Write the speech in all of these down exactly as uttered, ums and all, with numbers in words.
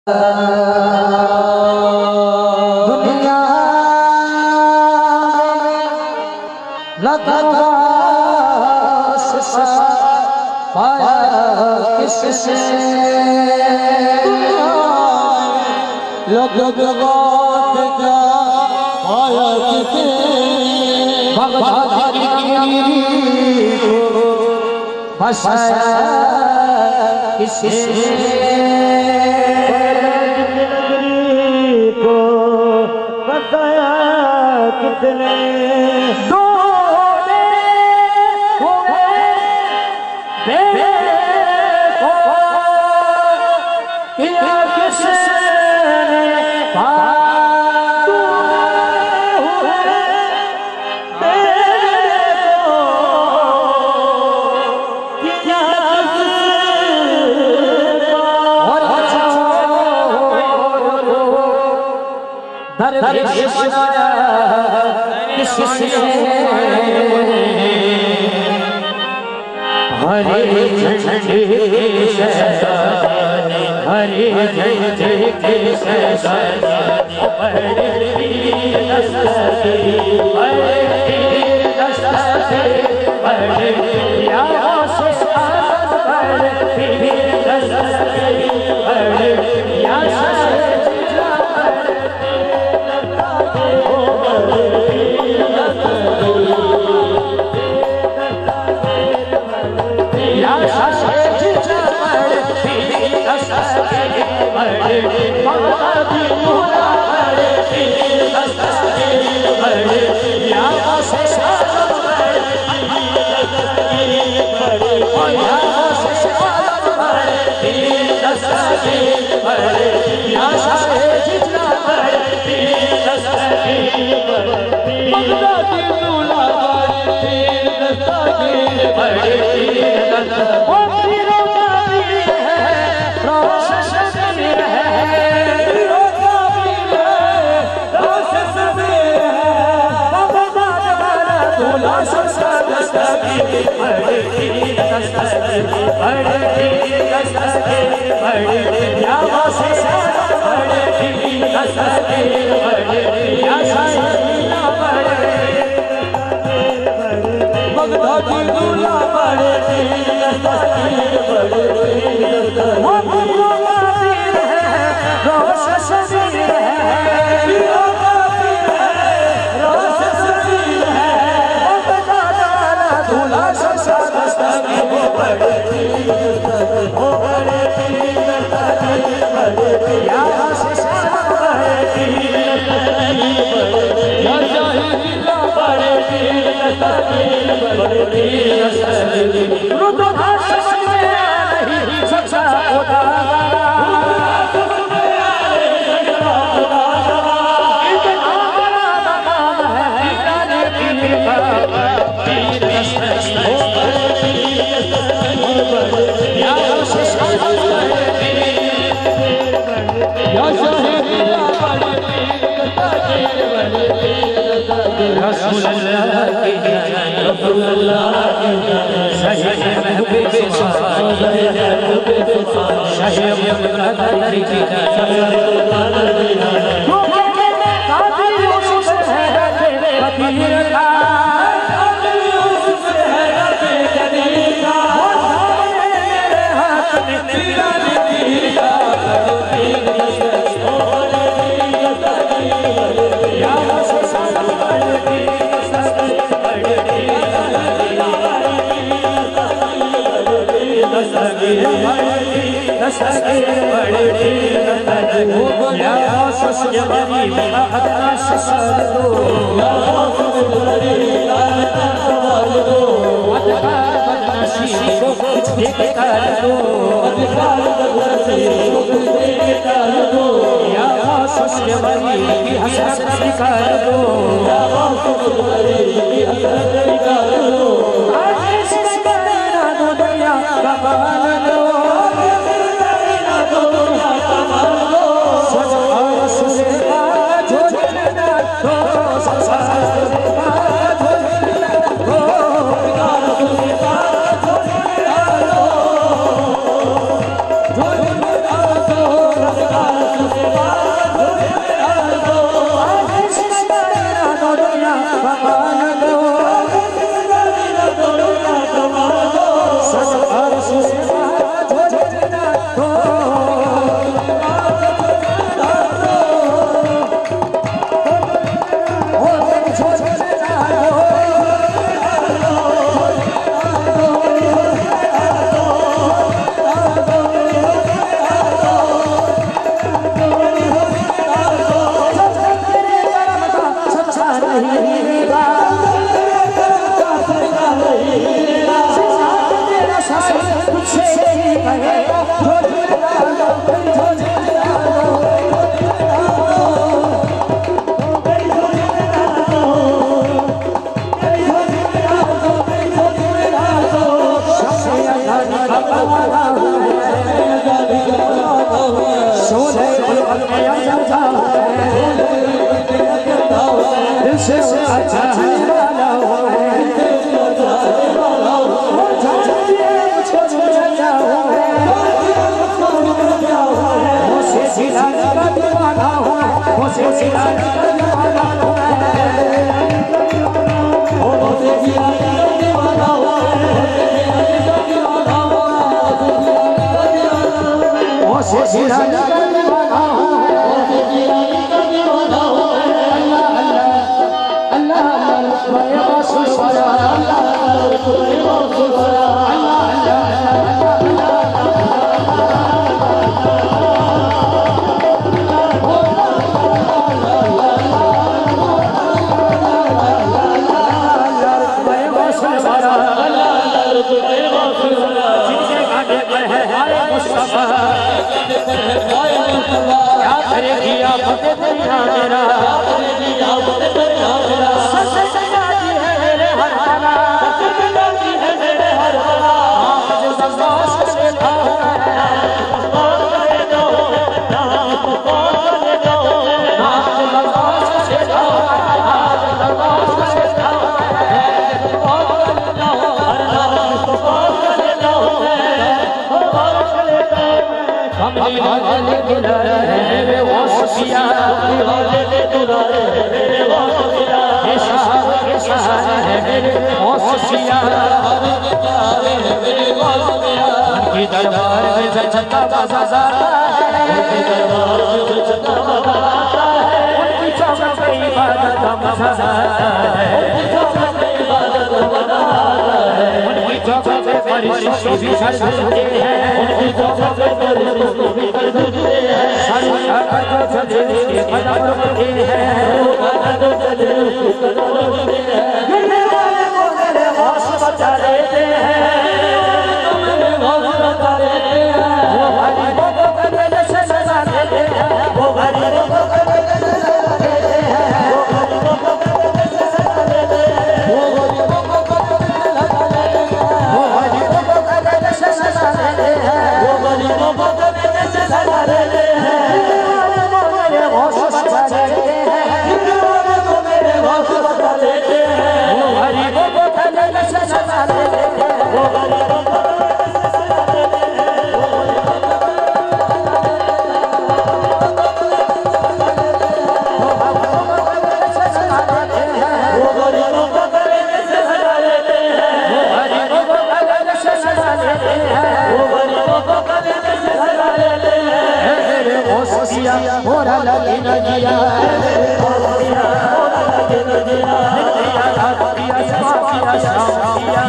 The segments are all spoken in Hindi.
दुनिया लगवा पाया किससे लगवा पाया फसाया किससे को बताया कितने दो किया किसने हरे झंडे हरे झंडे के सजाने बड़े दस्ते बड़े दस्ते बड़े यारों से साथ बड़े दस्ते बड़े यारों से Oh पल में अच्छा दिल से अच्छा वाला दरबार में छत्ता बजाता है दरबार में छत्ता बजाता है उनकी चौखट पे इबादत का मजा है उनकी चौखट पे इबादत का मजा है उनकी चौखट पे फरिश्ते भी सजदे हैं उनकी चौखट पे फरिश्ते भी सजदे हैं सरकार को सजदे के कदम रखते हैं कदम सजदे के कदम रखते हैं गिरने वाले को मेरे होश बचा लेते हैं मोरा लगे न जिया मोरा लगे न जिया नित्या रात्रिया स्वामिया शामिया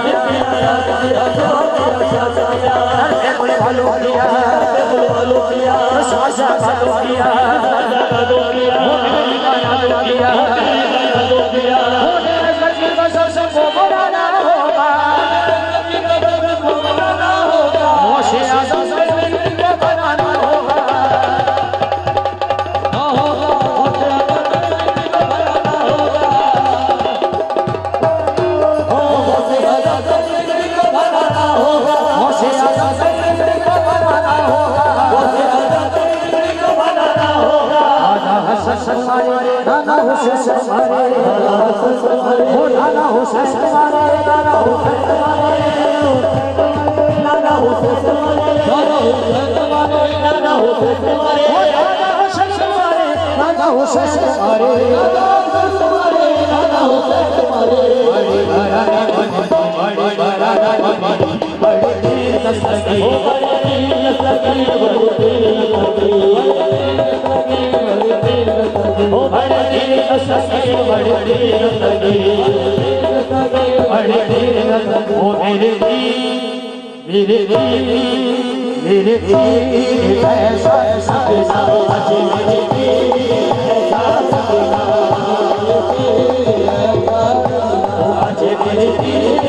करते कोई भालो किया करते कोई भालो किया स्वासा भालो किया भालो किया मोरे का भालो किया भालो किया मोरे कभी का सबसे बड़ा ना होगा कभी का सबसे बड़ा ना होगा मोशे आजम से को बनाना होगा नाना हुसैन हमारे हो नाना हुसैन हमारे नाना हुसैन हमारे नाना हुसैन हमारे नाना हुसैन हमारे नाना हुसैन हमारे हो नाना हुसैन हमारे नाना हुसैन हमारे नाना हुसैन हमारे बड़ी घराने बनी बड़ी घराने बनी बड़ी दस्तगी हो बड़ी दस्तगी बड़ी दस्तगी ओ बड़ी दस्तगी बड़ी दस्तगी बड़ी दस्तगी ओ मेरे दी मेरे दी मेरे दी ऐसा ऐसा ऐसा आज मेरे दी ऐसा ऐसा आज मेरे दी